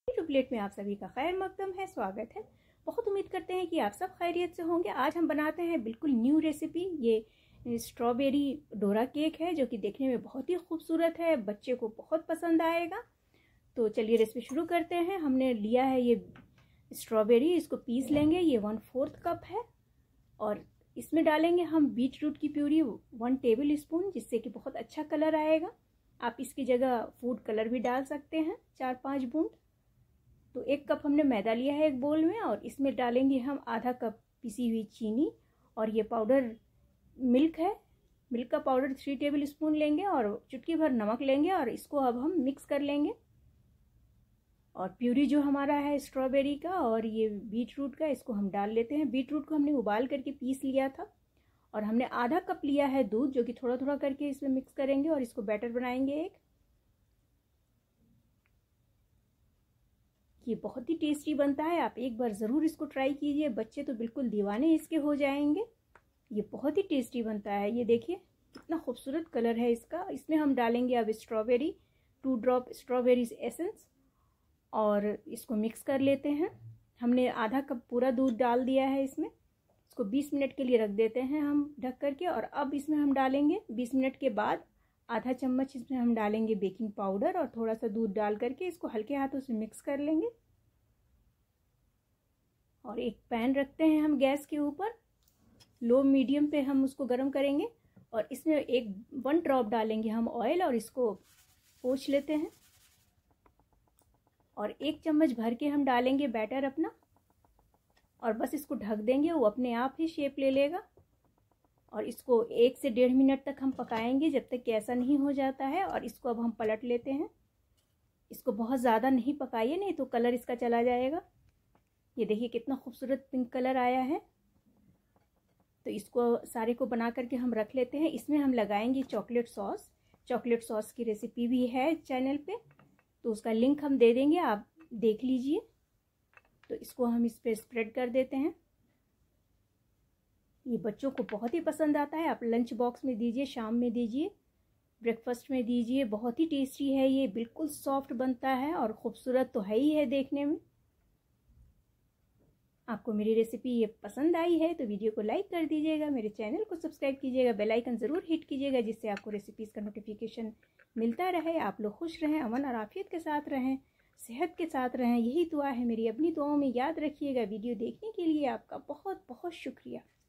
जो प्लेट में आप सभी का खैर मकदम है, स्वागत है। बहुत उम्मीद करते हैं कि आप सब खैरियत से होंगे। आज हम बनाते हैं बिल्कुल न्यू रेसिपी। ये स्ट्रॉबेरी डोरा केक है जो कि देखने में बहुत ही खूबसूरत है, बच्चे को बहुत पसंद आएगा। तो चलिए रेसिपी शुरू करते हैं। हमने लिया है ये स्ट्रॉबेरी, इसको पीस लेंगे। ये 1/4 कप है और इसमें डालेंगे हम बीट रूट की प्यूरी 1 टेबल स्पून, जिससे कि बहुत अच्छा कलर आएगा। आप इसकी जगह फूड कलर भी डाल सकते हैं 4-5 बूंद। तो 1 कप हमने मैदा लिया है एक बोल में और इसमें डालेंगे हम आधा कप पिसी हुई चीनी और ये पाउडर मिल्क है। मिल्क का पाउडर 3 टेबल स्पून लेंगे और चुटकी भर नमक लेंगे और इसको अब हम मिक्स कर लेंगे। और प्यूरी जो हमारा है स्ट्रॉबेरी का और ये बीट रूट का, इसको हम डाल लेते हैं। बीट रूट को हमने उबाल करके पीस लिया था और हमने आधा कप लिया है दूध, जो कि थोड़ा थोड़ा करके इसमें मिक्स करेंगे और इसको बैटर बनाएंगे एक। ये बहुत ही टेस्टी बनता है, आप एक बार ज़रूर इसको ट्राई कीजिए। बच्चे तो बिल्कुल दीवाने इसके हो जाएंगे। ये बहुत ही टेस्टी बनता है। ये देखिए कितना खूबसूरत कलर है इसका। इसमें हम डालेंगे अब स्ट्रॉबेरी, 2 ड्रॉप स्ट्रॉबेरी एसेंस और इसको मिक्स कर लेते हैं। हमने आधा कप पूरा दूध डाल दिया है इसमें। इसको 20 मिनट के लिए रख देते हैं हम ढक करके। और अब इसमें हम डालेंगे 20 मिनट के बाद आधा चम्मच इसमें हम डालेंगे बेकिंग पाउडर और थोड़ा सा दूध डाल करके इसको हल्के हाथों से मिक्स कर लेंगे। और एक पैन रखते हैं हम गैस के ऊपर, लो मीडियम पे हम उसको गर्म करेंगे और इसमें 1 ड्रॉप डालेंगे हम ऑयल और इसको पोंछ लेते हैं। और 1 चम्मच भर के हम डालेंगे बैटर अपना और बस इसको ढक देंगे, वो अपने आप ही शेप ले लेगा। और इसको 1 से 1.5 मिनट तक हम पकाएंगे जब तक कि ऐसा नहीं हो जाता है। और इसको अब हम पलट लेते हैं। इसको बहुत ज़्यादा नहीं पकाइए, नहीं तो कलर इसका चला जाएगा। ये देखिए कितना खूबसूरत पिंक कलर आया है। तो इसको सारे को बना करके हम रख लेते हैं। इसमें हम लगाएंगे चॉकलेट सॉस। चॉकलेट सॉस की रेसिपी भी है चैनल पे, तो उसका लिंक हम दे देंगे, आप देख लीजिए। तो इसको हम इस पर स्प्रेड कर देते हैं। ये बच्चों को बहुत ही पसंद आता है। आप लंच बॉक्स में दीजिए, शाम में दीजिए, ब्रेकफास्ट में दीजिए। बहुत ही टेस्टी है ये, बिल्कुल सॉफ्ट बनता है और ख़ूबसूरत तो है ही है देखने में। आपको मेरी रेसिपी ये पसंद आई है तो वीडियो को लाइक कर दीजिएगा, मेरे चैनल को सब्सक्राइब कीजिएगा, बेल आइकन ज़रूर हिट कीजिएगा, जिससे आपको रेसिपीज़ का नोटिफिकेशन मिलता रहे। आप लोग खुश रहें, अमन और आफियत के साथ रहें, सेहत के साथ रहें, यही दुआ है मेरी। अपनी दुआओं में याद रखिएगा। वीडियो देखने के लिए आपका बहुत बहुत शुक्रिया।